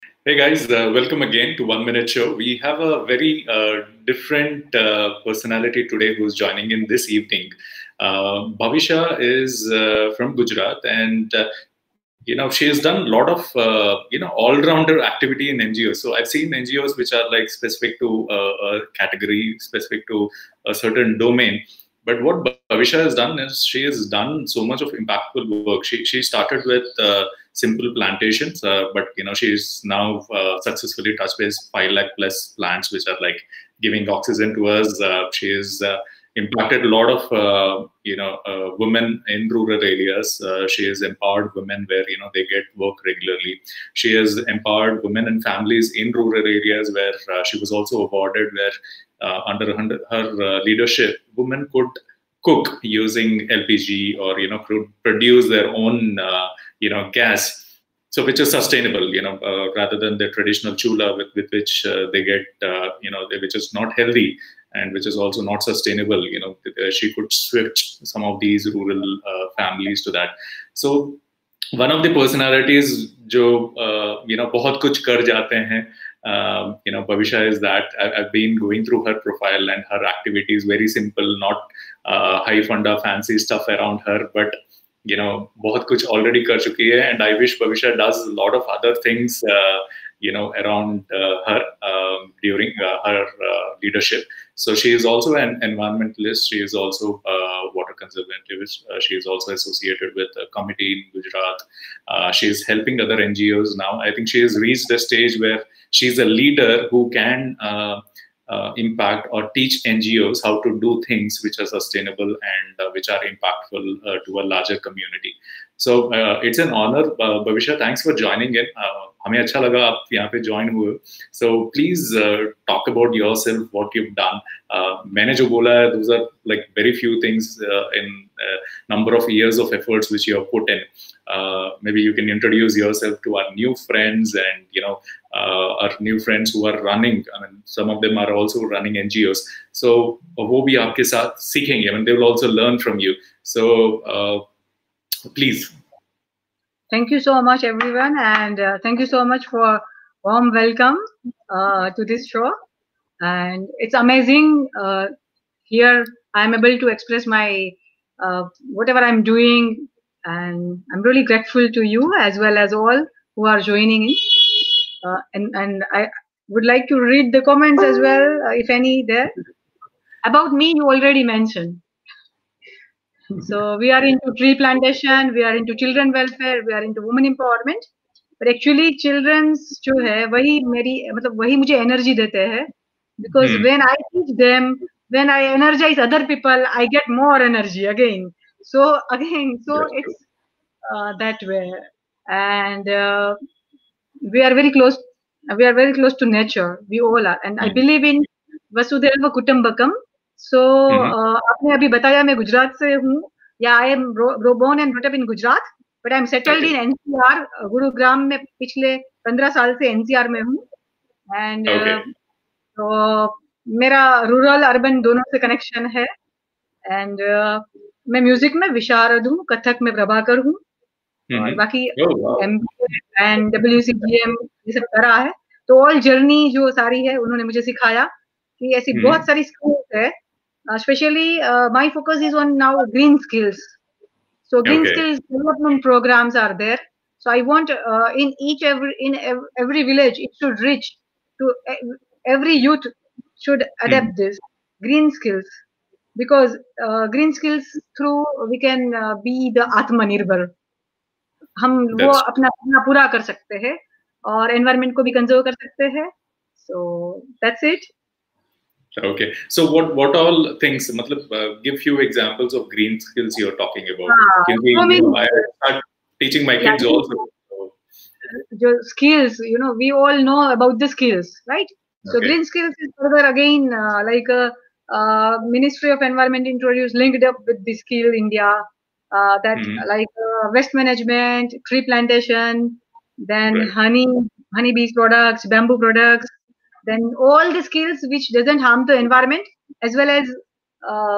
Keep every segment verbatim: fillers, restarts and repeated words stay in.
Hey guys, uh, welcome again to One Minute Show. We have a very uh, different uh, personality today who's joining in this evening. Uh, Bhavisha is uh, from Gujarat, and uh, you know she has done a lot of uh, you know all-rounder activity in N G Os. So I've seen N G Os which are like specific to uh, a category, specific to a certain domain. But what Bhavisha has done is she has done so much of impactful work. She she started with uh, simple plantations, uh, but you know she's now uh, successfully touched base five lakh plus plants, which are like giving oxygen to us. Uh, she has uh, impacted a lot of uh, you know uh, women in rural areas. Uh, she has empowered women where you know they get work regularly. She has empowered women and families in rural areas where uh, she was also awarded where uh, under her, her uh, leadership, women could cook using L P G or you know could produce their own uh, you know gas. So which is sustainable, you know, uh, rather than the traditional chula with, with which uh, they get, uh, you know, which is not healthy and which is also not sustainable. You know, she could switch some of these rural uh, families to that. So one of the personalities जो uh, you know बहुत कुछ कर जाते हैं, uh, you know Bhavisha is that. I've, I've been going through her profile and her activities very simple, not uh, high funda fancy stuff around her, but you know बहुत कुछ already कर चुकी है, and I wish Bhavisha does a lot of other things uh, you know around uh, her um, during uh, her uh, leadership. So she is also an environmentalist. She is also a water conservativist. Uh, she is also associated with a committee in Gujarat. Uh, she is helping other N G Os now. I think she has reached a stage where she's a leader who can uh, uh, impact or teach N G Os how to do things which are sustainable and uh, which are impactful uh, to a larger community. So uh, it's an honor, uh, Bhavisha. Thanks for joining in. Uh, हमें अच्छा लगा आप यहाँ पे join हुए. So please uh, talk about yourself, what you've done. Uh, मैंने जो बोला है, those are like very few things uh, in uh, number of years of efforts which you have put in. Uh, maybe you can introduce yourself to our new friends and you know uh, our new friends who are running. I mean, some of them are also running N G Os. So वो भी आपके साथ सीखेंगे. I mean, they will also learn from you. So uh, please. Thank you so much, everyone, and uh, thank you so much for warm welcome uh, to this show. And it's amazing uh, here. I'm able to express my uh, whatever I'm doing, and I'm really grateful to you as well as all who are joining in. Uh, and and I would like to read the comments as well, uh, if any there. About me, you already mentioned. So we are into tree plantation, we are into children welfare, we are into women empowerment. But actually, children's जो है वही मेरी मतलब वही मुझे energy देते हैं. Because hmm. when I teach them, when I energize other people, I get more energy again. So again, so That's it's uh, that way, and uh, we are very close. We are very close to nature. We all are, and hmm. I believe in Vasudhaiva Kutumbakam. So uh, आपने अभी बताया मैं गुजरात से हूँ. Yeah, I am born and brought up in Gujarat, but I am settled okay. in N C R. Gurugram में पिछले पंद्रह साल से N C R में हूँ. And okay. uh, तो मेरा रूरल अर्बन दोनों से कनेक्शन है. And uh, मैं म्यूजिक में विशारद हूँ, कथक में प्रभाकर हूँ. और बाकी M B A and W C G M ये सब करा है. तो ऑल जर्नी जो सारी है उन्होंने मुझे सिखाया कि ऐसी बहुत सारी स्किल्स है. Especially uh, my focus is on now green skills. So green okay. skills development programs are there. So I want uh, in each every in every village it should reach to every youth should adapt mm. this green skills, because uh, green skills through we can uh, be the Atmanirbhar. हम वो अपना अपना पूरा कर सकते हैं और environment को भी कंजर्व कर सकते हैं. So that's it. Okay, so what what all things? मतलब uh, give few examples of green skills you're talking about. Ah, Can we, I, mean, you know, I start teaching my kids yeah, also. The skills, you know, we all know about the skills, right? So okay. green skills is further again uh, like a uh, uh, Ministry of Environment introduced linked up with the Skill India. Uh, that mm-hmm. like uh, waste management, tree plantation, then right. honey, honeybees products, bamboo products. Then all the skills which doesn't harm the environment, as well as uh,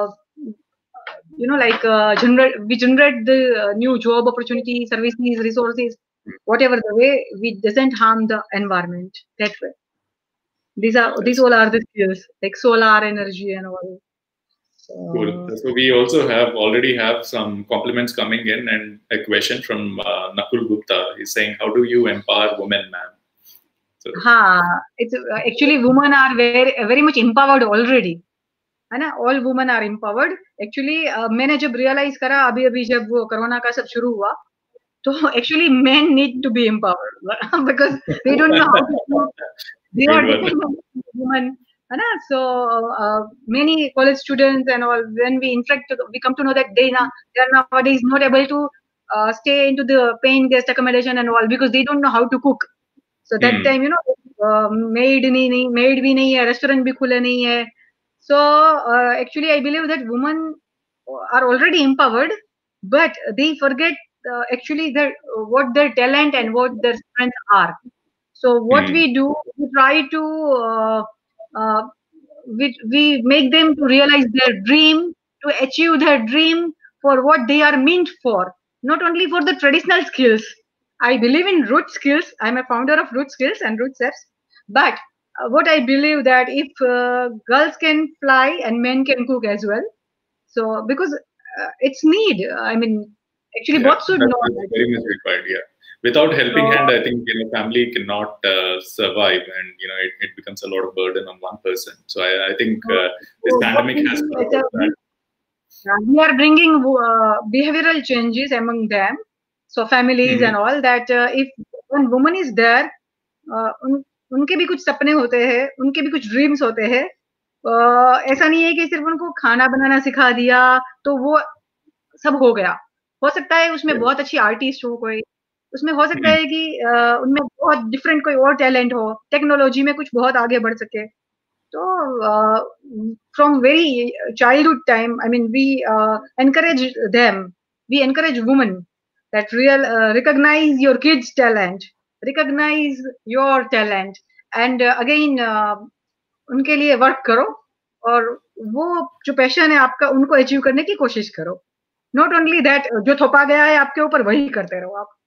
you know like uh, generate we generate the uh, new job opportunities, services, resources whatever the way, we doesn't harm the environment that way. These are these all are the skills like solar energy and all. So, cool. So we also have already have some compliments coming in, and a question from uh, Nakul Gupta. He's saying, "How do you empower women, ma'am?" So, हाँ, it's uh, actually women are very very much empowered already, है ना? All women are empowered. Actually, uh, मैंने जब realize करा अभी अभी जब वो कोरोना का सब शुरू हुआ, तो actually men need to be empowered because they don't know how to cook. They are dependent on women, है ना? So uh, many college students and all, when we interact, we come to know that they now they are nowadays not able to uh, stay into the paying guest accommodation and all because they don't know how to cook. So that Hmm. time, you know, uh, maid नहीं नहीं maid भी नहीं है, restaurant भी खुले नहीं है. So uh, actually, I believe that women are already empowered, but they forget uh, actually their what their talent and what their strengths are. So what Hmm. we do, we try to uh, uh, we we make them to realize their dream, to achieve their dream for what they are meant for, not only for the traditional skills. I believe in root skills. I'm a founder of Root Skills and Root Steps. But uh, what I believe that if uh, girls can fly and men can cook as well, so because uh, it's need. I mean, actually, Yeah, both should that know is that. very much required. Yeah, without helping So, hand, I think you know family cannot uh, survive, and you know it, it becomes a lot of burden on one person. So I, I think so uh, this what pandemic we has do brought is, uh, out that. Uh, we are bringing uh, behavioral changes among them, so families Mhm. and all that. Uh, if one woman is there, uh, उन, उनके भी कुछ सपने होते हैं, उनके भी कुछ ड्रीम्स होते हैं. uh, ऐसा नहीं है कि सिर्फ उनको खाना बनाना सिखा दिया तो वो सब हो गया. हो सकता है उसमें बहुत अच्छी आर्टिस्ट हो कोई, उसमें हो सकता Mhm. है कि uh, उनमें बहुत डिफरेंट कोई और टैलेंट हो, टेक्नोलॉजी में कुछ बहुत आगे बढ़ सके. So, uh, from very childhood time, I mean, we uh, encourage them. We encourage women that real uh, recognize your kids' talent, recognize your talent, and uh, again uh, उनके लिए work करो और वो जो पैशन है आपका उनको achieve करने की कोशिश करो. Not only that, जो थोपा गया है आपके ऊपर वही करते रहो आप.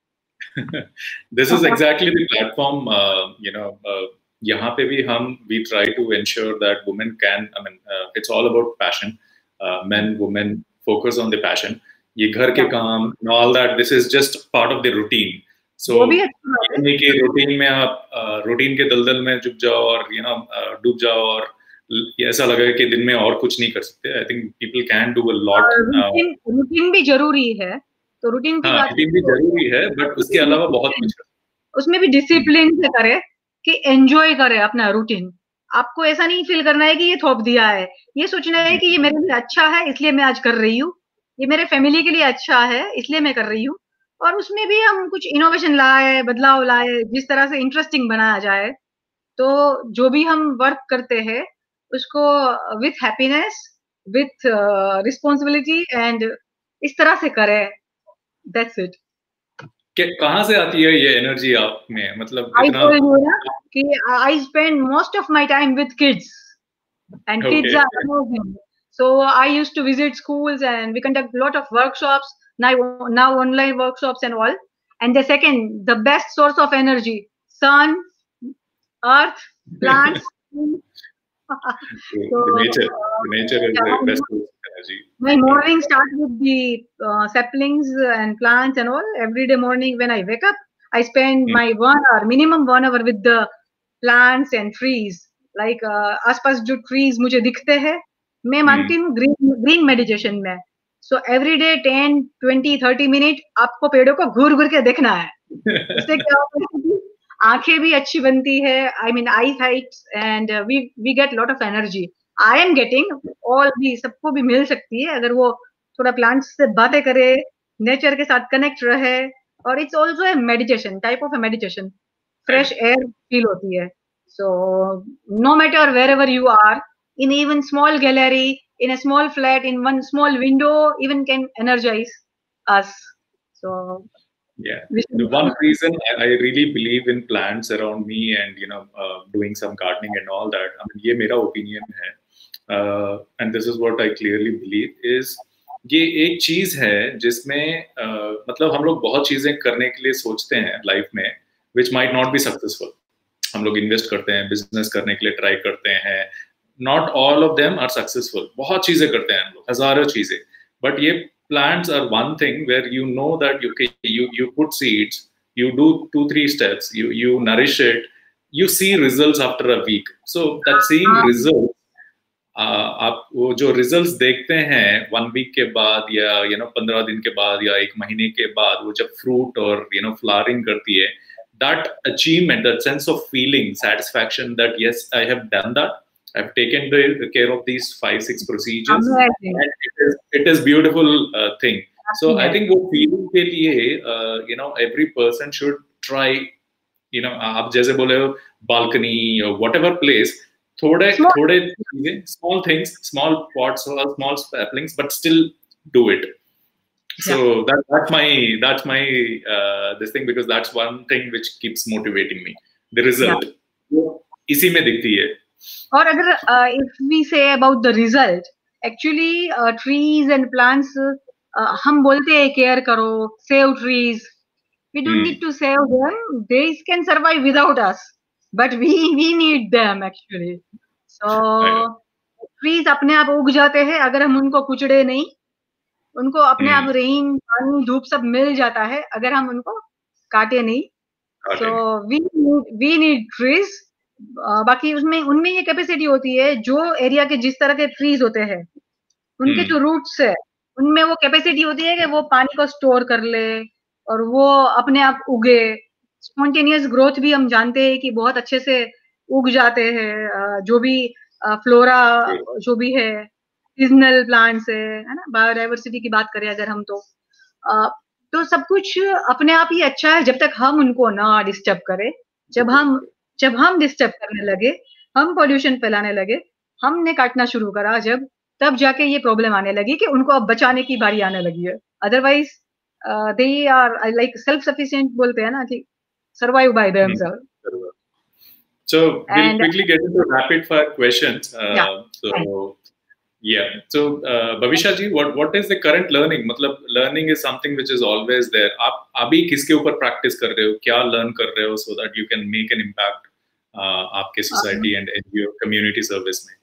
This is exactly the platform. Uh, you know. Uh, यहाँ पे भी हम we try to ensure that women can. I mean, uh, it's all about passion. Uh, men, women focus on the passion. ये घर के काम and all that. This is just part of the routine. So वो भी अच्छी बात ये है. नहीं कि रूटीन में आप रूटीन के दलदल में डूब जाओ और you know डूब जाओ और ऐसा लगे कि दिन में और कुछ नहीं कर सकते. I think people can do a lot. Routine routine भी जरूरी है. तो रूटीन की हाँ, बात रूटीन भी जरूरी है, बट उसके अलावा बहुत कुछ है. उसमें भी डिसिप्लिन से करे कि एंजॉय करे अपना रूटीन. आपको ऐसा नहीं फील करना है कि ये थोप दिया है. ये सोचना है कि ये मेरे लिए अच्छा है इसलिए मैं आज कर रही हूँ. ये मेरे फैमिली के लिए अच्छा है इसलिए मैं कर रही हूँ. और उसमें भी हम कुछ इनोवेशन लाए, बदलाव लाए, जिस तरह से इंटरेस्टिंग बनाया जाए. तो जो भी हम वर्क करते हैं उसको with happiness, with responsibility and इस तरह से करें. That's it. कहाँ से आती है ये एनर्जी आप में? मतलब I इतना told you ना कि I spend most of my time with kids, and okay. kids are amazing. So I used to visit schools and we conduct a lot of workshops, now now online workshops and all. And the second, the best source of energy, sun, earth, plants. So, the nature, uh, the nature is yeah, the best source of energy. my morning starts with the uh, saplings and plants and all. Every day morning when I wake up, I spend Hmm. my one hour, minimum one hour with the plants and trees. Like uh, आसपास जो trees मुझे दिखते हैं, मैं मानती हूँ green green meditation में. So every day ten, twenty, thirty minutes आपको पेड़ों को घूर घूर के देखना है. उससे क्या होता है कि आंखें भी अच्छी बनती है. I mean eyesight and uh, we we get lot of energy. I am getting all भी सबको भी मिल सकती है अगर वो थोड़ा प्लांट्स से बातें करे, नेचर के साथ कनेक्ट रहे. और it's also a meditation, type of a meditation. Fresh air feel होती है. So no matter wherever you are, in even small gallery, in a small flat, in one small window, even can energize us. So yeah, we should the one reason I, I really believe in plants around me and you know uh, doing some gardening and all that. I mean, ये मेरा opinion है, uh, and this is what I clearly believe is ये एक चीज है जिसमें uh, मतलब हम लोग बहुत चीजें करने के लिए सोचते हैं लाइफ में which might not be successful. हम लोग इन्वेस्ट करते हैं, बिजनेस करने के लिए ट्राई करते हैं, not all of them are successful. बहुत चीजें करते हैं हम लोग, हजारों चीजें, बट ये plants are one thing where you know that you you you put seeds, you do two three steps, you you nourish it, you see results after a week. So that seeing results, uh, आप वो जो results देखते हैं one week के बाद या you know पंद्रह दिन के बाद या एक महीने के बाद, वो जब फ्रूट और यू नो फ्लावरिंग करती है, that achievement, that sense of feeling satisfaction that yes, I have done that, I've taken the care of these five six procedures, and it is, it is beautiful uh, thing. So I think वो feeling के लिए uh, you know every person should try, you know आप जैसे बोले हो balcony or whatever place, थोड़े थोड़े चीजें, small things, small pots or small saplings, but still do it. So yeah. that that's my that's my uh, this thing, because that's one thing which keeps motivating me. The result yeah. इसी में दिखती है. और अगर uh, if we say about the result, actually uh, trees and plants, uh, हम बोलते हैं care करो, save trees. We don't hmm. need to save them. They can survive without us, but we we need them actually. So trees अपने आप उग जाते हैं अगर हम उनको कुचड़े नहीं. उनको अपने आप रेन, पानी, धूप सब मिल जाता है अगर हम उनको काटे नहीं. So we we need trees. बाकी उसमें उनमें ये कैपेसिटी होती है, जो एरिया के जिस तरह के ट्रीज होते हैं उनके जो रूट्स है उनमें वो कैपेसिटी होती है कि वो पानी को स्टोर कर ले और वो अपने आप उगे. स्पॉन्टेनियस ग्रोथ भी हम जानते हैं कि बहुत अच्छे से उग जाते हैं. जो भी फ्लोरा जो भी है, सीजनल प्लांट्स है, है ना, बायोडाइवर्सिटी की बात करें अगर हम तो आ, तो सब कुछ अपने आप ही अच्छा है जब तक हम उनको ना डिस्टर्ब करें. जब हम जब हम डिस्टर्ब करने लगे, हम पॉल्यूशन फैलाने लगे, हमने काटना शुरू करा जब, तब जाके ये प्रॉब्लम आने लगी कि उनको अब बचाने की बारी आने लगी है. Otherwise they are like self sufficient बोलते हैं ना कि survive by themselves. So we'll and, quickly get into rapid fire questions. Uh, yeah. So yeah. So uh, Bhavisha ji, what what is the current learning? मतलब learning is something which is always there. आप अभी किसके ऊपर practice कर रहे हो? क्या learn कर रहे हो so that you can make an impact uh, आपके society and in your community service में?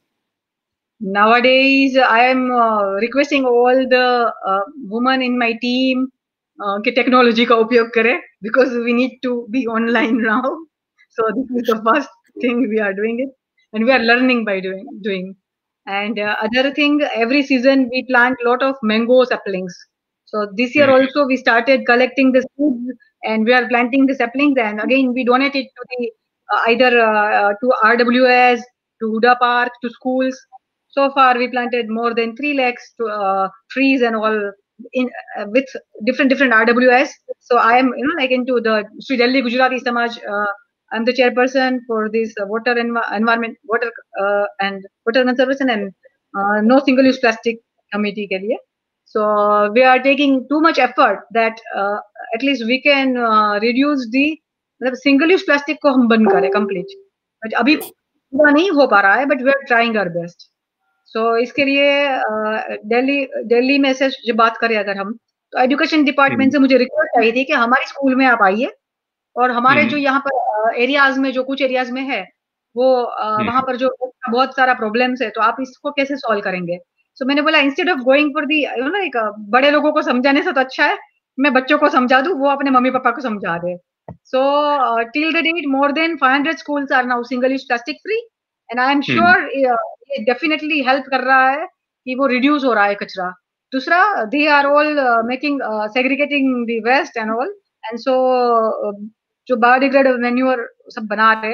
Nowadays, I am uh, requesting all the uh, women in my team uh, कि technology का उपयोग करें, because we need to be online now. So this is the first thing we are doing it, and we are learning by doing doing. And uh, other thing, every season we plant a lot of mango saplings. So this year also we started collecting the seeds and we are planting the saplings, and again we donate it to the uh, either uh, to R W S, to Huda Park, to schools. So far we planted more than three lakhs to uh, trees and all in uh, with different different R W S. So I am, you know, like into the Sri Delhi Gujarati Samaj. Uh, I'm the chairperson for this uh, water env environment, water uh, and water conservation and uh, no single-use plastic committee के लिए. So we are taking too much effort that uh, at least we can uh, reduce the मतलब single-use plastic को हम बंद करें complete. But अभी पूरा नहीं हो पा रहा है, but we are trying our best. So इसके लिए दिल्ली uh, दिल्ली में से जब बात करें अगर हम, तो एजुकेशन डिपार्टमेंट से मुझे रिक्वेस्ट आई थी कि हमारे स्कूल में आप आइए और हमारे जो यहाँ पर एरियाज में जो कुछ एरियाज में है वो वहां पर जो बहुत सारा प्रॉब्लम्स है, तो आप इसको कैसे सॉल्व करेंगे. सो so, मैंने बोला instead of going for the you know एक बड़े लोगों को समझाने से तो अच्छा है मैं बच्चों को समझा दूं, वो अपने मम्मी पापा को समझा दे. So till the date more than five hundred schools are now single use plastic free, and I am sure ये डेफिनेटली हेल्प कर रहा है कि वो रिड्यूस हो रहा है कचरा. दूसरा, they are all making segregating the waste and all, and so जो बायोडिग्रेडेबल मैन्योर सब बना रहे.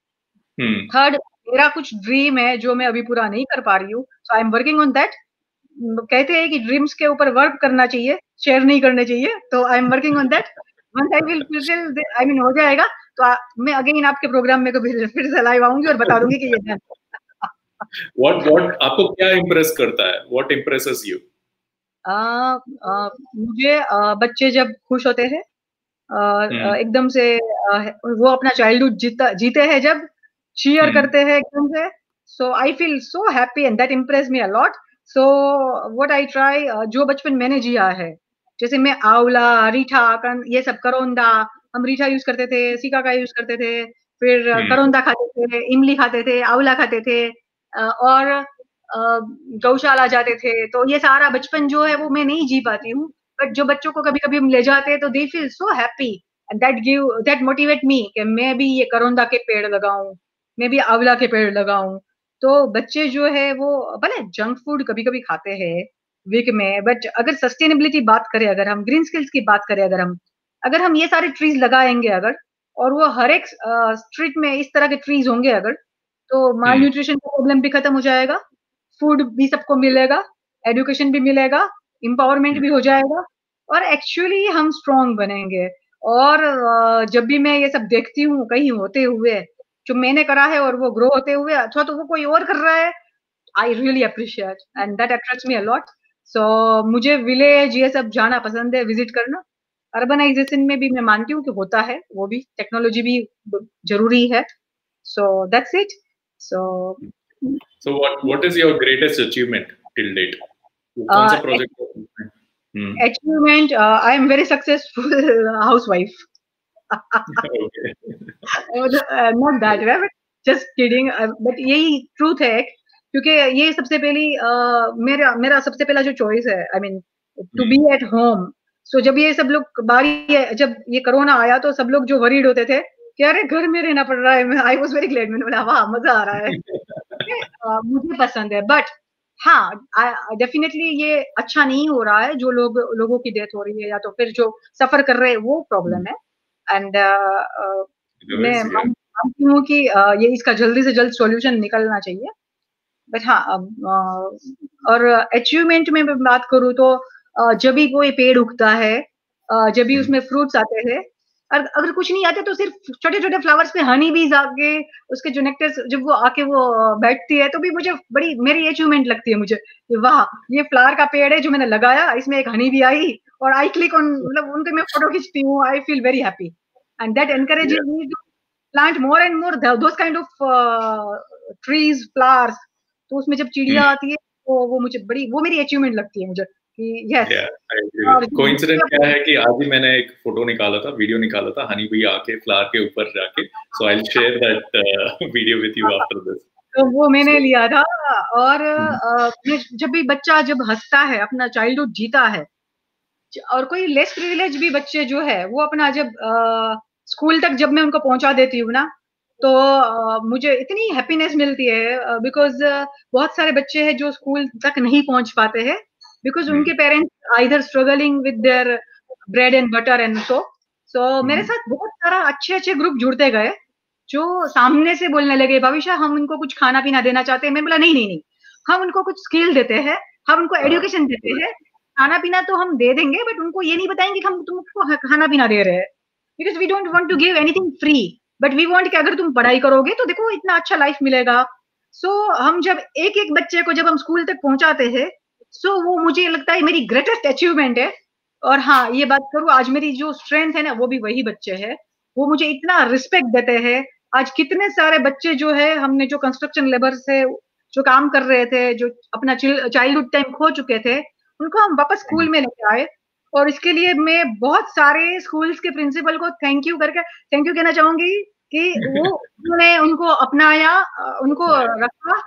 थर्ड, मेरा कुछ ड्रीम है जो मैं अभी पूरा नहीं कर पा रही हूँ, so I am working on that. कहते हैं कि ड्रीम्स के ऊपर वर्क करना चाहिए, शेयर नहीं करने चाहिए, तो I am working on that. Once I will fulfil, I mean हो जाएगा तो आ, मैं अगेन आपके प्रोग्राम में कभी फिर से लाइव आऊंगी और बता दूंगी कि ये है. What what आपको क्या इम्प्रेस करता है? What impresses you? uh, uh, मुझे uh, बच्चे जब खुश होते हैं Uh, uh, एकदम से uh, वो अपना चाइल्डहुड जीता जीते हैं, जब cheer करते हैं एकदम से, so I feel so happy and that impressed me a lot. So what I try, जो बचपन मैंने जिया है, जैसे मैं आंवला, रीठा, ये सब करौंदा, हम रीठा यूज करते थे, सिकाकाई यूज करते थे, फिर करौंदा खाते थे, इमली खाते थे, आंवला खाते थे, और गौशाला जाते थे। तो ये सारा बचपन जो है वो मैं नहीं जी पाती हूँ, बट जो बच्चों को कभी कभी हम ले जाते हैं तो they feel so happy, that give that motivate me कि मैं भी ये करौंदा के पेड़ लगाऊं, मैं भी आंवला के पेड़ लगाऊं। तो बच्चे जो है वो भले जंक फूड कभी कभी खाते हैं वीक में, बट अगर सस्टेनेबिलिटी बात करें, अगर हम ग्रीन स्किल्स की बात करें, अगर हम अगर हम ये सारे ट्रीज लगाएंगे अगर, और वो हर एक स्ट्रीट में इस तरह के ट्रीज होंगे अगर, तो माल न्यूट्रिशन का प्रॉब्लम भी खत्म हो जाएगा, फूड भी सबको मिलेगा, एजुकेशन भी मिलेगा, एम्पावरमेंट भी हो जाएगा, और एक्चुअली हम स्ट्रांग बनेंगे। और जब भी मैं ये सब देखती हूँ कहीं होते हुए, जो मैंने करा है और वो ग्रो होते हुए, अथवा तो वो कोई और कर रहा है, I really appreciate and that attracts me a lot. So मुझे विलेज ये सब जाना पसंद है, विजिट करना। अर्बनाइजेशन में भी मैं मानती हूँ कि होता है, वो भी टेक्नोलॉजी भी जरूरी है। So that's it. So So what what is your greatest achievement till date? कौन सा project? Achievement, uh, I am very successful housewife. Okay. uh, not that way, but just kidding. Uh, but यही truth है, क्योंकि ये सबसे पहली uh, मेरा मेरा सबसे पहला जो choice है, I mean to be at home. So जब ये सब लोग बारी जब ये कोरोना आया तो सब लोग जो वरीड होते थे कि अरे घर में रहना पड़ रहा है, आई वॉज वेरी ग्लैड, मैंने बोला वाह मजा आ रहा है। uh, मुझे पसंद है, बट हाँ डेफिनेटली ये अच्छा नहीं हो रहा है, जो लोग लोगों की डेथ हो रही है या तो फिर जो सफर कर रहे हैं वो प्रॉब्लम है। एंड uh, uh, मैं मानती हूँ कि uh, ये इसका जल्दी से जल्द सॉल्यूशन निकलना चाहिए। बट हाँ uh, और अचीवमेंट में बात करूँ तो uh, जब भी कोई पेड़ उगता है, uh, जब भी उसमें फ्रूट्स आते हैं, और अगर कुछ नहीं आते तो सिर्फ छोटे छोटे फ्लावर्स पे हनी बीज आके उसके जो नेक्टर जब वो आके वो बैठती है तो भी मुझे बड़ी मेरी अचीवमेंट लगती है मुझे कि वाह ये फ्लावर का पेड़ है जो मैंने लगाया, इसमें एक हनी भी आई और आई क्लिक ऑन, मतलब उनके मैं फोटो खींचती हूँ, I feel very happy and that encourages me to plant more and more those kind of trees flowers. तो उसमें जब चिड़िया आती है तो वो मुझे बड़ी, वो मेरी अचीवमेंट लगती है मुझे कि यस। कोइंसिडेंस क्या है कि आज ही मैंने एक फोटो निकाला था, वीडियो निकाला था हनी भी आके फ्लावर के ऊपर जाके, so I will share that video with you after this. तो वो मैंने लिया था। और uh, जब भी बच्चा जब हंसता है, अपना चाइल्डहुड जीता है, और कोई लेस प्रिविलेज भी बच्चे जो है वो अपना जब स्कूल uh, तक जब मैं उनको पहुंचा देती हूँ ना, तो uh, मुझे इतनी हैप्पीनेस मिलती है, बिकॉज uh, बहुत सारे बच्चे हैं जो स्कूल तक नहीं पहुंच पाते हैं बिकॉज उनके parents either struggling with their bread and butter and so so मेरे साथ बहुत सारा अच्छे अच्छे ग्रुप जुड़ते गए जो सामने से बोलने लगे भविष्य हम उनको कुछ खाना पीना देना चाहते हैं। मैं बोला नहीं नहीं नहीं, हम उनको कुछ स्किल देते हैं, हम उनको एजुकेशन देते हैं, खाना पीना तो हम दे देंगे बट उनको ये नहीं बताएंगे कि हम तुमको खाना पीना दे रहे हैं, because we don't want to give anything free, but we want कि अगर तुम पढ़ाई करोगे तो देखो इतना अच्छा लाइफ मिलेगा। सो so, हम जब एक एक बच्चे को जब हम स्कूल तक पहुंचाते हैं, सो so, वो मुझे लगता है मेरी ग्रेटेस्ट अचीवमेंट है। और हाँ ये बात करूँ, आज मेरी जो स्ट्रेंथ है ना वो भी वही बच्चे हैं, वो मुझे इतना रिस्पेक्ट देते हैं। आज कितने सारे बच्चे जो है, हमने जो कंस्ट्रक्शन लेबर से जो काम कर रहे थे, जो अपना चाइल्डहुड टाइम खो चुके थे, उनको हम वापस स्कूल में लेके आए, और इसके लिए मैं बहुत सारे स्कूल्स के प्रिंसिपल को थैंक यू करके थैंक यू कहना चाहूंगी कि वो उन्होंने उनको अपनाया, उनको रखा,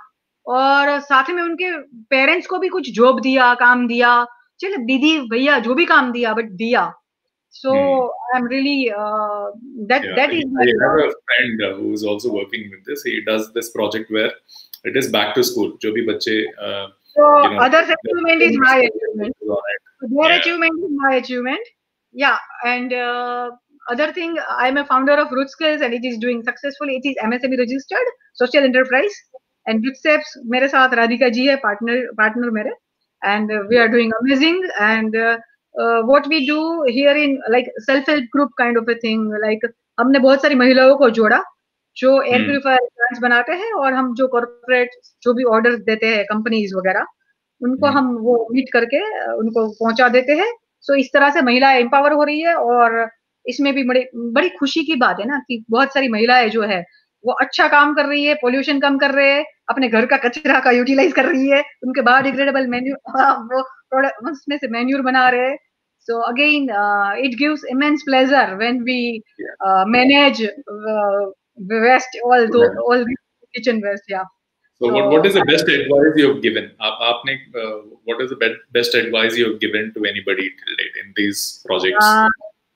और साथ में उनके पेरेंट्स को भी कुछ जॉब दिया, काम दिया, चलो दीदी भैया जो भी काम दिया बट दिया। So hmm. I'm really uh, that yeah, that is. I have a friend uh, who is also working with this. He does this project where it is back to school. जो भी बच्चे uh, so you know, other achievement is my achievement. So their yeah. achievement is my achievement. Yeah, and uh, other thing, I'm a founder of Root Skills and it is doing successfully. It is M S M E registered social enterprise, and Rootsteps मेरे साथ राधिका जी है partner partner मेरे, and uh, we are doing amazing. And uh, uh, what we do here in like self help group kind of a thing, like हमने बहुत सारी महिलाओं को जोड़ा जो एयर प्यूरिफायर प्लांट्स बनाते हैं, और हम जो कॉर्पोरेट जो भी ऑर्डर देते हैं कंपनीज वगैरह, उनको hmm. हम वो मीट करके उनको पहुंचा देते हैं। सो so, इस तरह से महिला एम्पावर हो रही है, और इसमें भी बड़ी बड़ी खुशी की बात है ना कि बहुत सारी महिलाएं जो है वो अच्छा काम कर रही है, पोल्यूशन कम कर रहे हैं, अपने घर का कचरा का यूटिलाइज कर रही है, उनके बायोडिग्रेडेबल मैन्यूर वो प्रोडक्ट उसमें से मैन्यूर बना रहे हैं. So again, uh, it gives immense pleasure when we uh, manage uh, waste, all the Yeah. all the kitchen waste. Yeah. So, So what, what is the best advice you've given? आप आपने uh, what is the best best advice you've given to anybody till date in these projects? uh,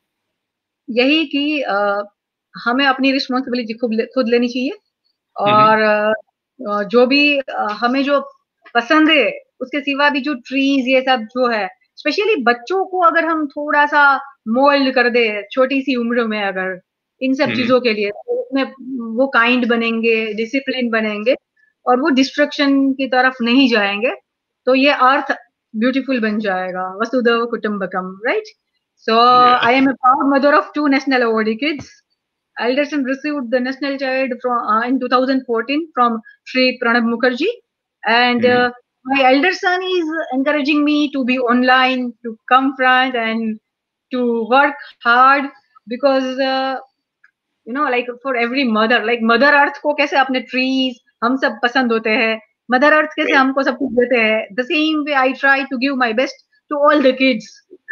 यही कि uh, हमें अपनी responsibility खुद ले, खुद लेनी चाहिए और uh, जो भी uh, हमें जो पसंद है उसके सिवा भी जो ट्रीज ये सब जो है, स्पेशली बच्चों को अगर हम थोड़ा सा मोल्ड कर दे छोटी सी उम्र में, अगर इन सब चीजों के लिए, तो उसमें वो काइंड बनेंगे, डिसिप्लिन बनेंगे और वो डिस्ट्रक्शन की तरफ नहीं जाएंगे, तो ये अर्थ ब्यूटीफुल बन जाएगा. वसुधैव कुटुंबकम, right? So Yeah. I am a proud mother of two national award kids. Elderson received the national child from uh, in two thousand fourteen from Shri Pranab Mukherjee, and uh, my elder son is encouraging me to be online, to come front, and to work hard because uh, you know, like for every mother, like Mother Earth को कैसे अपने trees हम सब पसंद होते हैं, Mother Earth कैसे हमको सब कुछ देते हैं, the same way I try to give my best to all the kids.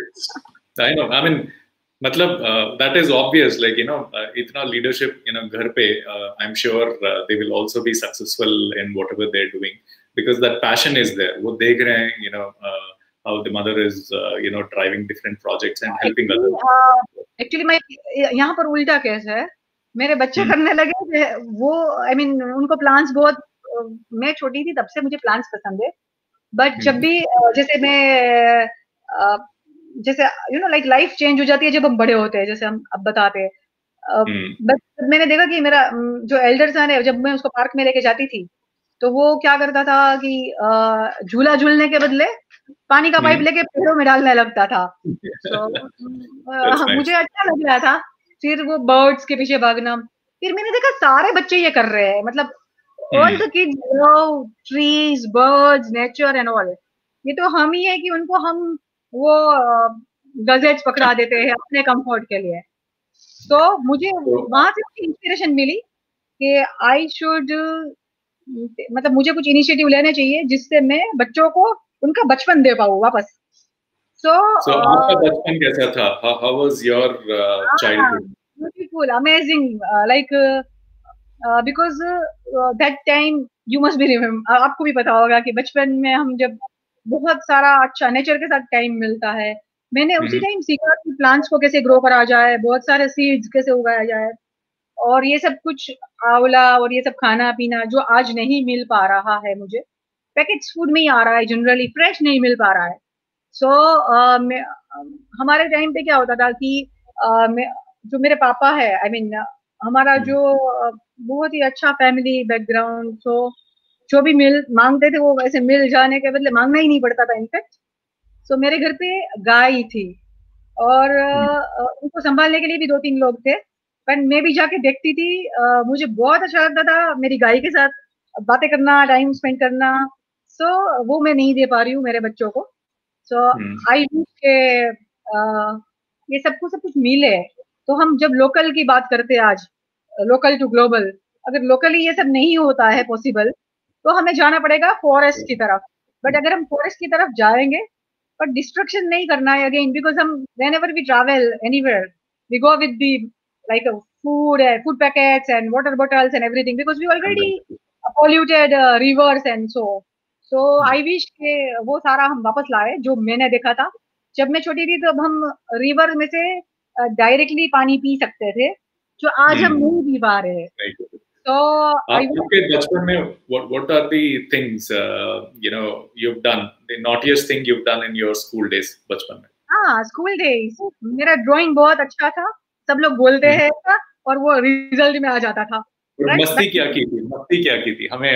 I know. I mean, मतलब uh, that is obvious. Like you know, uh, इतना leadership you know घर पे, uh, I'm sure uh, they will also be successful in whatever they're doing because that passion is there. वो देख रहे हैं, you know, uh, how the mother is uh, you know driving different projects and helping actually, others. uh, actually मैं यहाँ पर उल्टा case है, मेरे बच्चे करने लगे वो, I mean उनको प्लांट्स बहुत, मैं छोटी थी तब से मुझे प्लांट्स पसंद है, बट जब भी जैसे मैं जैसे you know like life change हो जाती है जब हम बड़े होते हैं, जैसे हम अब बताते हैं, बट मैंने देखा कि मेरा जो एल्डर सन है, जब मैं उसको पार्क में लेके जाती थी तो वो क्या करता था कि झूला झूलने के बदले पानी का पाइप लेके पेड़ों में डालने लगता था. तो मुझे अच्छा लग रहा था. फिर वो बर्ड्स के पीछे भागना, फिर मैंने देखा सारे बच्चे ये कर रहे हैं, मतलब all the kids love trees, birds, nature and all. ये तो हम ही है कि उनको हम वो गजेट्स पकड़ा देते हैं अपने कंफर्ट के लिए. तो मुझे वहां से इंस्पिरेशन मिली कि आई शुड, मतलब मुझे कुछ इनिशिएटिव लेने चाहिए जिससे मैं बच्चों को उनका बचपन दे पाऊँ वापस. So, so uh, आपका बचपन कैसा था? How, how was your uh, childhood? Beautiful, amazing, uh, like uh, uh, because uh, that time you must be remember, आपको भी पता होगा कि बचपन में हम जब बहुत सारा अच्छा नेचर के साथ टाइम मिलता है, मैंने उसी टाइम सीखा कि प्लांट्स को कैसे ग्रो करा जाए, बहुत सारे सीड्स कैसे उगाया जाए, और ये सब कुछ आंवला और ये सब खाना पीना जो आज नहीं मिल पा रहा है, मुझे पैकेट्स फूड में ही आ रहा है, जनरली फ्रेश नहीं मिल पा रहा है. सो so, uh, हमारे टाइम पे क्या होता था कि uh, जो मेरे पापा है, आई I मीन mean, हमारा जो uh, बहुत ही अच्छा फैमिली बैकग्राउंड, तो जो भी मिल मांगते थे वो वैसे मिल जाने के बदले मांगना ही नहीं पड़ता था इनफैक्ट. सो so, मेरे घर पे गाय थी और uh, उनको संभालने के लिए भी दो तीन लोग थे, पर मैं भी जाके देखती थी. uh, मुझे बहुत अच्छा लगता था मेरी गाय के साथ बातें करना, टाइम स्पेंड करना. सो so, वो मैं नहीं दे पा रही हूँ मेरे बच्चों को. सो आई विश के ये सब कुछ सब कुछ मिले. तो हम जब लोकल की बात करते हैं आज, लोकल टू ग्लोबल, अगर लोकली ये सब नहीं होता है पॉसिबल तो हमें जाना पड़ेगा फॉरेस्ट की तरफ. बट अगर हम फॉरेस्ट की तरफ जाएंगे पर डिस्ट्रक्शन नहीं करना है अगेन, बिकॉज हम whenever we travel anywhere we go with the like food food packets and water bottles and everything, because we already polluted uh, rivers and so so I wish के वो सारा हम वापस लाए जो मैंने देखा था जब मैं छोटी थी. तब हम रिवर में से डायरेक्टली uh, पानी पी सकते थे जो आज hmm. हम नहीं पी पा रहे हैं. तो आपके बचपन में what what are the things uh, you know you've done, the naughtiest thing you've done in your school days बचपन में? हाँ, स्कूल डेज मेरा ड्राइंग बहुत अच्छा था, सब लोग बोलते हैं hmm. और वो रिजल्ट में आ जाता था. Right? मस्ती क्या की थी? मस्ती क्या की थी? हमें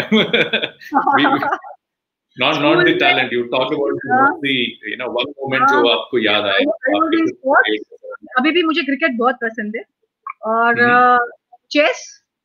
not not the talent, you talk about the you know one moment जो आपको याद आए. अभी भी मुझे क्रिकेट बहुत पसंद है और चेस,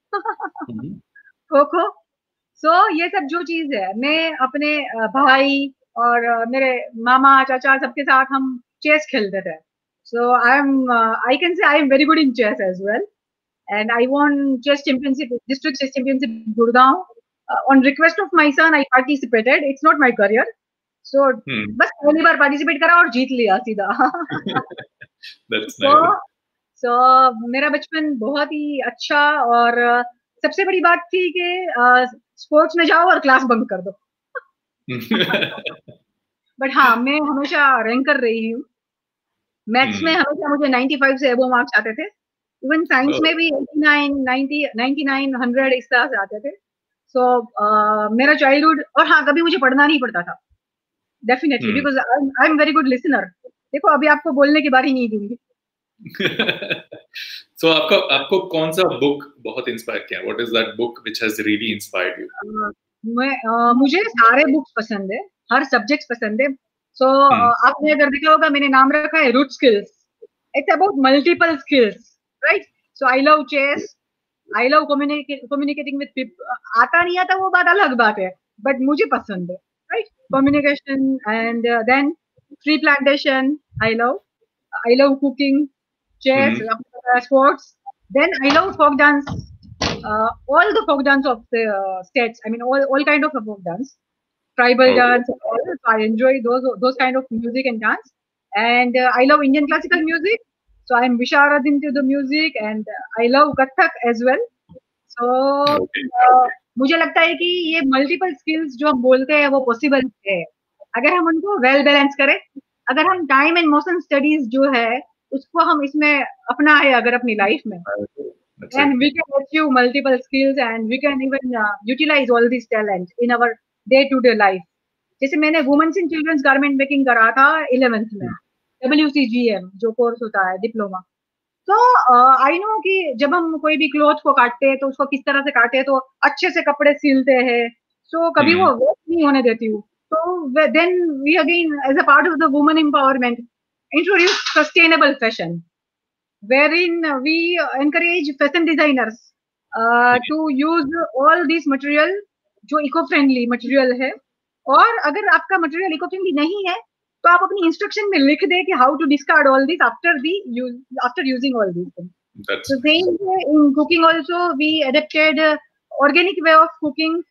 खो खो. सो ये सब जो चीज है, मैं अपने भाई और मेरे मामा चाचा सबके साथ हम चेस खेलते थे. सो I M I can say I am very good in chess as well. and I won chess championship, district chess championship Gurgaon. Uh, on request of my son, I participated. It's not my career, so Hmm. बस पहली बार participate करा और जीत लिया सीधा. That's so, nice. so मेरा बचपन बहुत ही अच्छा, और सबसे बड़ी बात थी कि स्पोर्ट्स में जाओ और क्लास बंक कर दो. बट हाँ, मैं हमेशा रैंकर रही हूँ. मैथ्स में हमेशा मुझे पचानवे से अबव मार्क्स आते थे. इवन साइंस में भी नवासी, नब्बे, निन्यानवे, सौ इस तरह से आते थे. सो so, uh, मेरा चाइल्डहुड, और हाँ, कभी मुझे पढ़ना नहीं पड़ता था definitely, because I am very good listener. देखो अभी आपको बोलने की बारी नहीं दूंगी. सो so, आपको आपको कौन सा बुक बहुत इंस्पायर किया? What is that book which has really inspired you? मैं uh, मुझे सारे बुक्स पसंद है, हर सब्जेक्ट्स पसंद है. So so, hmm. uh, आपने अगर देखा होगा, मैंने नाम रखा है root skills. It's about multiple skills, right? So I love chess, I love communicating with people. आता नहीं आता वो बात अलग बात है, बट मुझे पसंद है, right? Communication, and then tree plantation I love. I love cooking, chess, mm-hmm. uh, sports. Then I love folk dance, uh, all the folk dance of the uh, states. I mean, all, all kind of folk dance, tribal okay. dance. All, so I enjoy those those kind of music and dance. And uh, I love Indian classical music. So I'm Visharad into the music, and uh, I love Kathak as well. So okay. uh, मुझे लगता है कि ये multiple skills जो हम बोलते हैं वो possible है, अगर हम उनको well balance करें. अगर हम time and motion studies जो है उसको हम इसमें अपना है अगर अपनी लाइफ में, and we can achieve multiple skills, and we can even uh, utilize all these talents in our day to day life. जैसे मैंने women's in children's garment making करा था इलेवेंथ में, डब्ल्यू सी जी एम जो course होता है, diploma. तो I know कि जब हम कोई भी क्लॉथ को काटते हैं तो उसको किस तरह से काटे तो अच्छे से कपड़े सिलते हैं. सो so, कभी वो वेस्ट नहीं होने देती हूँ. तो then we again as a part of the women empowerment introduce sustainable fashion, wherein we encourage fashion designers uh, to use all these material जो eco friendly material है. और अगर आपका material eco friendly नहीं है तो आप अपनी instruction में लिख दे कि how to discard all this after the use after using all these things. That's so same in cooking also we adapted uh, organic way of cooking,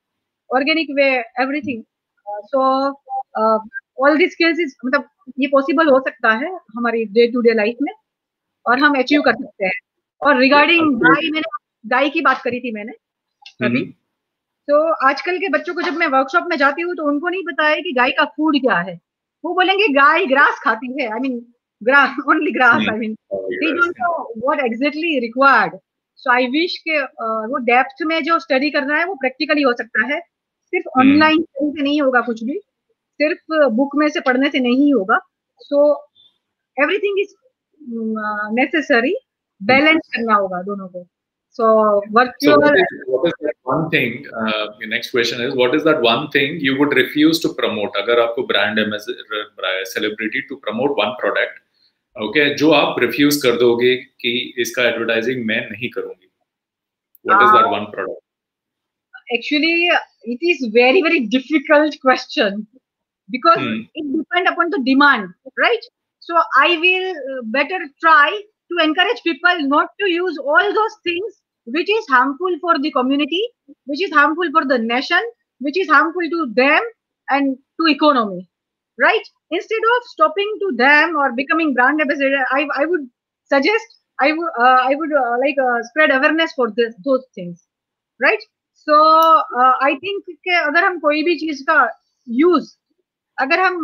organic way everything. Uh, so uh, all these skills is मतलब ये possible हो सकता है हमारी day to day life में, और हम achieve कर सकते हैं. और रिगार्डिंग गाय, मैंने गाय की बात करी थी मैंने अभी. तो आजकल के बच्चों को जब मैं वर्कशॉप में जाती हूँ तो उनको नहीं पता है कि गाय का फूड क्या है. वो बोलेंगे गाय ग्रास खाती है, I mean grass, only grass, I mean they don't know what exactly required. So I wish के uh, वो डेप्थ में जो स्टडी करना है वो प्रैक्टिकली हो सकता है, सिर्फ ऑनलाइन स्टडी से नहीं होगा, कुछ भी सिर्फ बुक में से पढ़ने से नहीं होगा. So everything is necessary, balance करना होगा दोनों को. So virtual. So what is, what is that one thing? Uh, the next question is, what is that one thing you would refuse to promote? अगर आपको brand celebrity to promote one product, okay, जो आप refuse कर दोगे कि इसका advertising मैं नहीं करूँगी. What is that one product? Actually, it is very very difficult question. Because hmm. it depends upon the demand, right? So I will uh, better try to encourage people not to use all those things which is harmful for the community, which is harmful for the nation, which is harmful to them and to economy, right? Instead of stopping to them or becoming brand ambassador, I I would suggest I would uh, I would uh, like uh, spread awareness for this, those things, right? So uh, I think कि अगर हम कोई भी चीज का use अगर हम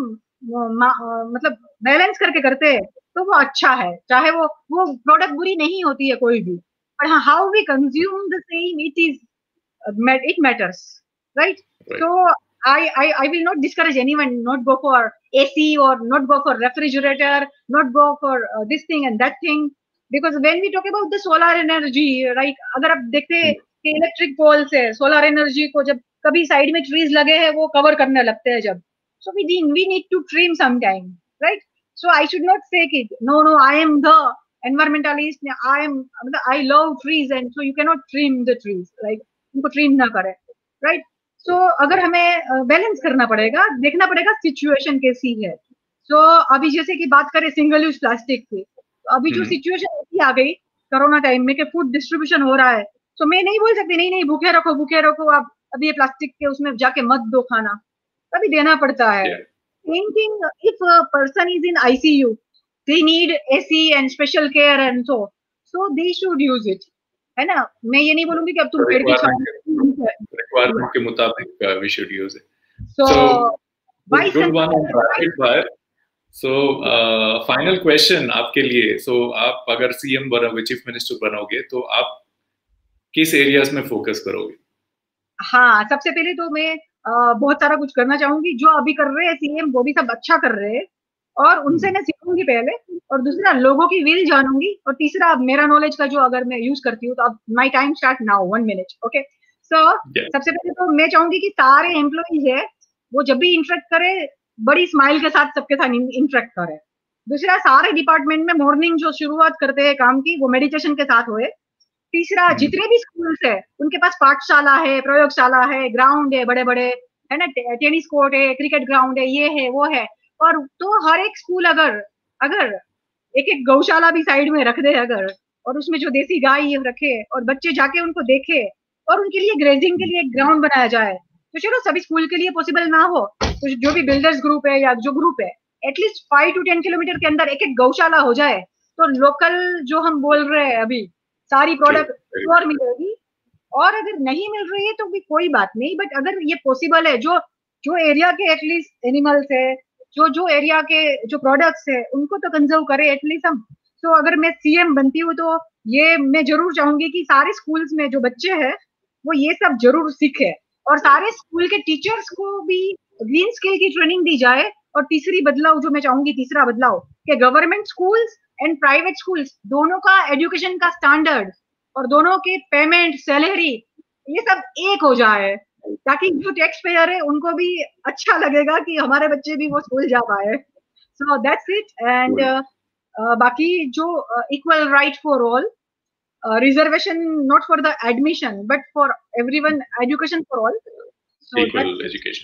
मतलब बैलेंस करके करते हैं तो वो अच्छा है, चाहे वो वो प्रोडक्ट बुरी नहीं होती है कोई भी, but how we consume the same, it is uh, it matters, right? right. So I, I I will not discourage anyone not go for A C or not go for refrigerator, not go for uh, this thing and that thing, because when we talk about the solar energy, right? अगर आप देखते हैं कि electric pole से solar energy को जब कभी side में ट्रीज लगे हैं वो कवर करने लगते हैं जब. So we need, we need to trim sometime, right? So I should not say it. No, no, I am the environmentalist. I am, I love trees, and so you cannot trim the trees. Like उनको trim ना करें, right? So अगर हमें balance करना पड़ेगा, देखना पड़ेगा situation कैसी है. So अभी जैसे कि बात करें सिंगल यूज प्लास्टिक की, अभी जो सिचुएशन ऐसी आ गई कोरोना टाइम में कि फूड डिस्ट्रीब्यूशन हो रहा है, तो मैं नहीं बोल सकती नहीं नहीं भूखे रखो भूखे रखो, आप अभी ये प्लास्टिक के उसमें जाके मत दो खाना, तभी देना पड़ता है। Same thing if a person is in ICU, they need AC and special care and so so they should use it, है ना। मैं ये नहीं बोलूंगी कि अब तुम पेड़ की छांव रिक्वायरमेंट के मुताबिक we should use it. So, so good, good one on rapid fire. So uh, final question आपके लिए, so आप अगर सीएम बनोगे, चीफ मिनिस्टर बनोगे, तो आप किस एरियाज में फोकस करोगे? हाँ, सबसे पहले तो मैं uh, बहुत सारा कुछ करना चाहूंगी, जो अभी कर रहे हैं सीएम वो भी सब अच्छा कर रहे हैं, और उनसे मैं सीखूंगी पहले, और दूसरा लोगों की विल जानूंगी, और तीसरा मेरा नॉलेज का जो अगर मैं यूज करती हूँ, तो अब my time start now, one minute, okay. So सबसे पहले तो मैं चाहूंगी कि सारे एम्प्लॉइज है वो जब भी इंटरेक्ट करे बड़ी स्माइल के साथ सबके साथ इंटरेक्ट करे। दूसरा, सारे डिपार्टमेंट में मॉर्निंग जो शुरुआत करते हैं काम की वो मेडिटेशन के साथ होए। तीसरा, जितने भी स्कूल्स है उनके पास पाठशाला है, प्रयोगशाला है, ग्राउंड है, बड़े बड़े है ना, टेनिस कोर्ट है, क्रिकेट ग्राउंड है, ये है वो है, और तो हर एक स्कूल अगर अगर एक एक गौशाला भी साइड में रख दे अगर, और उसमें जो देसी गाय रखे और बच्चे जाके उनको देखे, और उनके लिए ग्रेजिंग के लिए एक ग्राउंड बनाया जाए, तो चलो सभी स्कूल के लिए पॉसिबल ना हो तो जो भी बिल्डर्स ग्रुप है या जो ग्रुप है, at least five to ten kilometre के अंदर एक एक गौशाला हो जाए, तो लोकल जो हम बोल रहे हैं अभी सारी प्रोडक्ट प्योर मिलेगी। और अगर नहीं मिल रही है तो भी कोई बात नहीं, बट अगर ये पॉसिबल है, जो जो एरिया के एटलीस्ट एनिमल्स है, जो जो एरिया के जो प्रोडक्ट्स है उनको तो कंजर्व करे एटलीस्ट हम। तो अगर मैं सीएम बनती हूँ तो ये मैं जरूर चाहूंगी कि सारे स्कूल्स में जो बच्चे हैं वो ये सब जरूर सीखे, और सारे स्कूल के टीचर्स को भी ग्रीन स्किल की ट्रेनिंग दी जाए। और तीसरी बदलाव जो मैं चाहूंगी, तीसरा बदलाव, कि government schools and private schools दोनों का एजुकेशन का स्टैंडर्ड और दोनों के पेमेंट, सैलरी, ये सब एक हो जाए, ताकि जो टैक्स पेयर है उनको भी अच्छा लगेगा कि हमारे बच्चे भी वो स्कूल जा पाए। सो दैट्स इट। एंड बाकी जो equal right for all, reservation not for the admission but for everyone, education for all, equal education.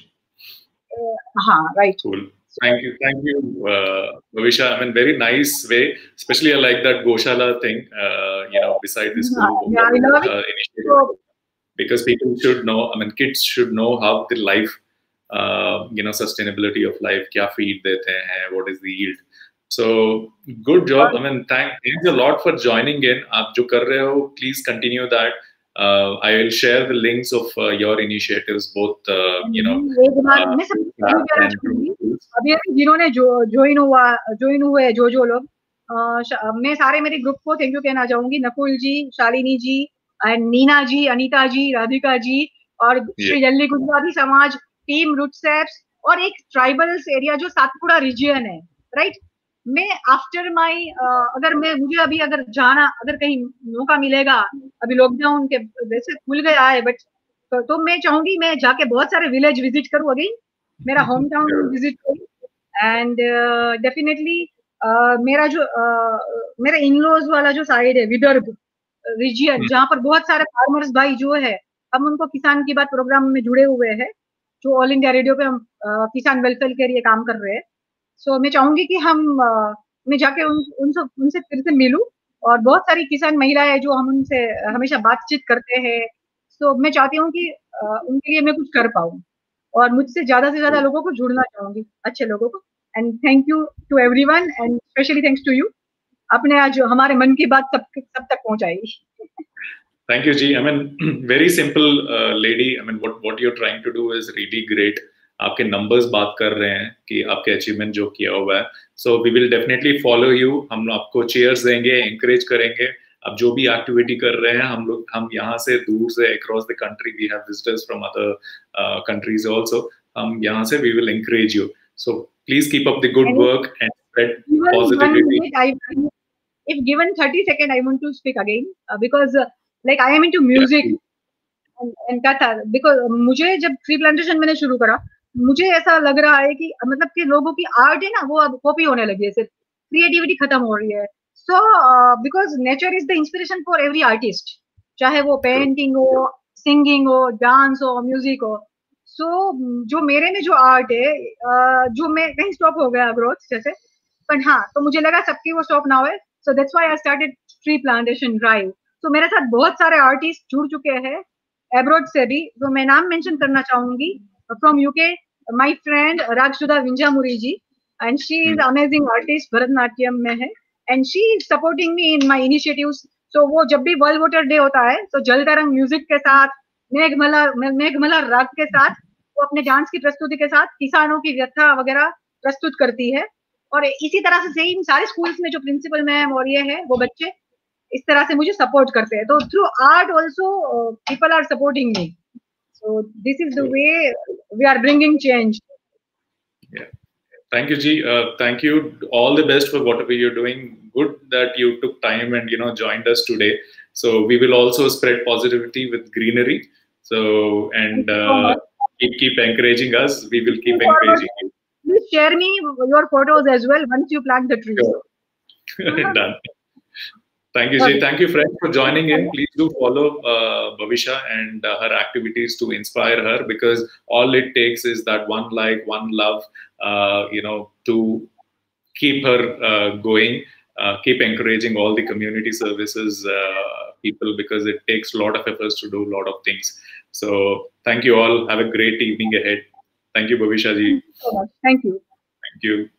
हाँ, right. Cool. Thank you, thank you, uh, Bhavisha. I mean, very nice way. Especially, I like that Goshala thing. Uh, you know, beside this school yeah, I love uh, it. initiative, so, because people should know. I mean, kids should know how the life, uh, you know, sustainability of life. Kya feed dete hain? What is the yield? So, good job. I mean, thank, thanks a lot for joining in. Aap jo kar rahe ho, please continue that. Uh, I will share the links of uh, your initiatives, both uh, you know. Uh, अभी जिन्होंने जो join हुआ join हुए जो जो लोग, uh, मैं सारे मेरे ग्रुप को थैंक यू कहना चाहूंगी। नकुल जी, शालिनी जी, एंड नीना जी, अनीता जी, राधिका जी, और श्री जल्ली गुजराती समाज, टीम रूटसेप्स, और एक ट्राइबल्स एरिया जो सातपुड़ा रीजियन है, राइट। मैं आफ्टर माई अगर मैं मुझे अभी अगर जाना, अगर कहीं मौका मिलेगा, अभी लॉकडाउन के वैसे खुल गया है, बट तो, तो मैं चाहूंगी मैं जाके बहुत सारे विलेज विजिट करूँ, अगेन मेरा होम टाउन विजिट करूँ, एंड डेफिनेटली मेरा जो uh, मेरा इन-लॉज वाला जो साइड है, विदर्भ रीजियन, जहाँ पर बहुत सारे फार्मर्स भाई जो है, हम उनको किसान की बात प्रोग्राम में जुड़े हुए हैं, जो ऑल इंडिया रेडियो पे हम uh, किसान वेलफेयर के लिए काम कर रहे हैं। सो so, मैं चाहूंगी कि हम uh, मैं जाके उन उनसे उनसे फिर से मिलूं, और बहुत सारी किसान महिलाएं जो हम उनसे हमेशा बातचीत करते हैं, सो so, मैं चाहती हूँ कि uh, उनके लिए मैं कुछ कर पाऊँ, और मुझसे ज्यादा से ज्यादा लोगों को जुड़ना चाहूंगी, अच्छे लोगों को। And thank you to everyone, and specially thanks to you, आपने आज हमारे मन की बात सब सब तक पहुंचाई। Thank you, Ji. I mean, very simple uh, lady. I mean, what what you're trying to do is really great. आपके नंबर्स बात कर रहे हैं कि आपके अचीवमेंट जो किया हुआ है। So we will definitely follow you. हम आपको चेयर्स देंगे, एंकरेज करेंगे। आप जो भी एक्टिविटी कर रहे हैं, हम लोग हम यहाँ से दूर से across the country, we have visitors from other countries also, हम यहाँ से we will encourage you. So please keep up the good work and spread positivity. If given thirty seconds, I want to speak again uh, because uh, like I am into music yeah. and, and katha, because uh, मुझे जब tree plantation मैंने शुरू करा, मुझे ऐसा लग रहा है कि मतलब कि लोगों की आर्ट है ना, वो अब कॉपी होने लगी है, सिर्फ क्रिएटिविटी खत्म हो रही है। So because nature is the inspiration for every artist, चाहे वो पेंटिंग हो, सिंगिंग हो, डांस हो, म्यूजिक हो। सो so, जो मेरे में जो आर्ट है, uh, जो मैं कहीं स्टॉप हो गया ग्रोथ जैसे, पर हाँ, तो मुझे लगा सबकी वो स्टॉप ना हो, so that's why I started tree plantation drive. तो मेरे साथ बहुत सारे आर्टिस्ट जुड़ चुके हैं एब्रॉड से भी, तो मैं नाम मेंशन करना चाहूंगी। From UK my friend Ragasudha Vinjamuri ji, and she is amazing artist, Bharatanatyam में है, and she is supporting me in my initiatives. So वो जब भी वर्ल्ड वाटर डे होता है तो जल तरंग म्यूजिक के साथ, मेघमला मेघमला राग के साथ, वो अपने डांस की प्रस्तुति के साथ किसानों की व्यथा वगैरह प्रस्तुत करती है। और इसी तरह से सेम सारे स्कूल्स में जो प्रिंसिपल मैम और ये है वो बच्चे इस तरह से मुझे सपोर्ट करते हैं। तो through art also people are supporting me, so this is the way we are bringing change. Thank you, Ji. Uh, thank you. All the best for whatever you're doing. Good that you took time and you know joined us today. So we will also spread positivity with greenery. So and uh, keep keep encouraging us. We will keep encouraging you. Please share me your photos as well once you plant the trees. Sure. Done. Thank you, Ji. Thank you, friends, for joining in. Please do follow uh, Bhavisha and uh, her activities to inspire her, because all it takes is that one like, one love, uh, you know, to keep her uh, going, uh, keep encouraging all the community services uh, people, because it takes a lot of efforts to do a lot of things. So thank you all. Have a great evening ahead. Thank you, Bhavisha Ji. Thank you. Thank you.